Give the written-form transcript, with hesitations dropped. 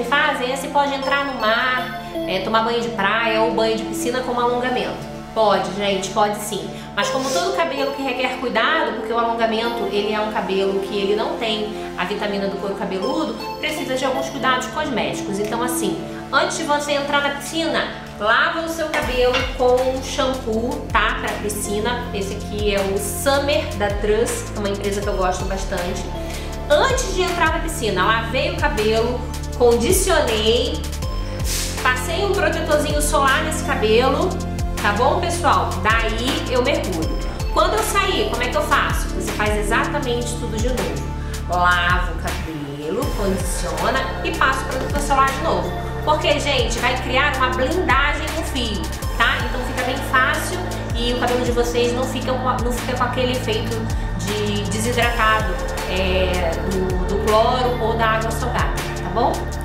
me fazem é se pode entrar no mar, tomar banho de praia ou banho de piscina como alongamento. Pode, gente, pode sim. Mas como todo cabelo que requer cuidado, porque o alongamento ele é um cabelo que ele não tem a vitamina do couro cabeludo, precisa de alguns cuidados cosméticos. Então assim, antes de você entrar na piscina, lava o seu cabelo com shampoo, tá? Pra piscina. Esse aqui é o Summer da Truss, é uma empresa que eu gosto bastante. Antes de entrar na piscina, lavei o cabelo, condicionei, passei um protetorzinho solar nesse cabelo. Tá bom, pessoal? Daí eu mergulho. Quando eu sair, como é que eu faço? Você faz exatamente tudo de novo. Lava o cabelo, condiciona e passa o protetor solar de novo. Porque, gente, vai criar uma blindagem no fio, tá? Então fica bem fácil e o cabelo de vocês não fica com aquele efeito de desidratado do cloro ou da água salgada, tá bom?